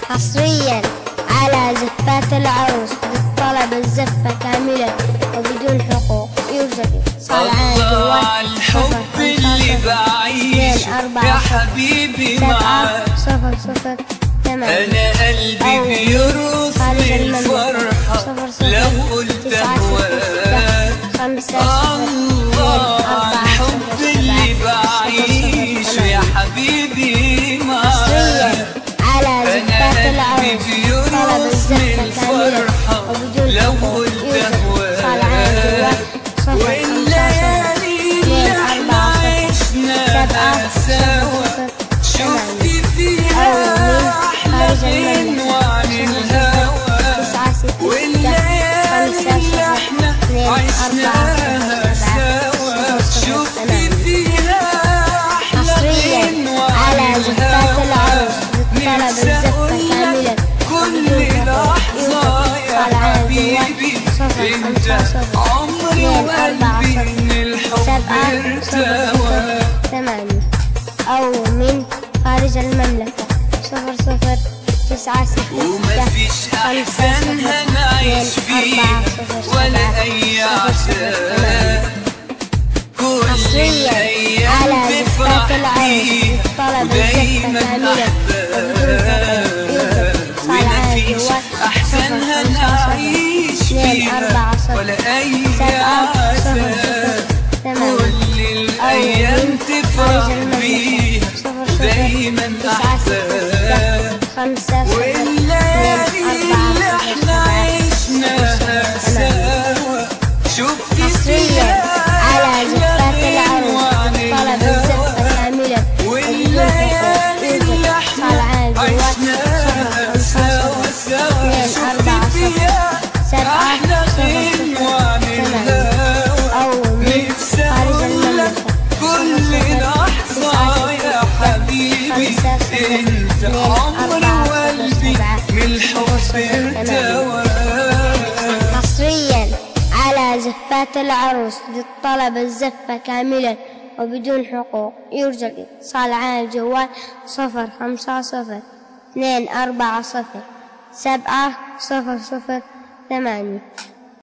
حصريا على زفات العروس للطلب الزفة كاملة وبدون حقوق. يرجى اتصال على الله الحب اللي بعيش يا حبيبي معاك. 00 8 أنا قلبي بيرقص بالفرحة لو قلت هواك. الله الحب اللي بعيش يا حبيبي معاك. على زفات أنا العروس قلبي بيرقص بالفرحة لو قلت هواك. والليالي اللي احنا عشناها سوا شفتي فيها أحلى غنوة عن الهوى. والليالي اللي احنا عشناها سوا شفتي فيها أحلى غنوة عن الهوى. نفسي أقولك كل لحظة يا حبيبي انت عمري وقلبي من الحب ارتوى. 8 أو من خارج المملكة 0096 ومفيش أحسنها نعيش فيها ولا أي عذاب. كل الأيام تفرح فيها ودايما أحباب. ومفيش أحسنها نعيش فيها ولا أي عذاب. كل الأيام تفرح بيها ودايما أحباب. والليالي اللي احنا عشناها سوا شفتي فيها على زفات العروس طلب الزفة كاملة. والليالي اللي احنا عشناها سوا شفتي فيها أحلى غنوة عن الهوى. نفسي أقولك كل لحظة يا حبيبي انت عمري وقلبي من الحب ارتوى. حصريا على زفات العروس للطلب الزفة كاملا وبدون حقوق. يرجى الاتصال على الجوال 050 240 7008.